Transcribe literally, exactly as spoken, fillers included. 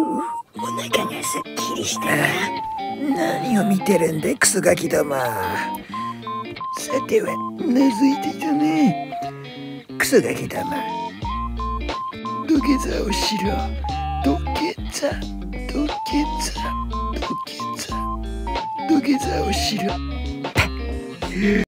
お腹がすっきりしたな。 何を見てるんで、クソガキども。さては、なずいていたね。クソガキども。土下座をしろ。土下座、土下座、土下座、土下座をしろ。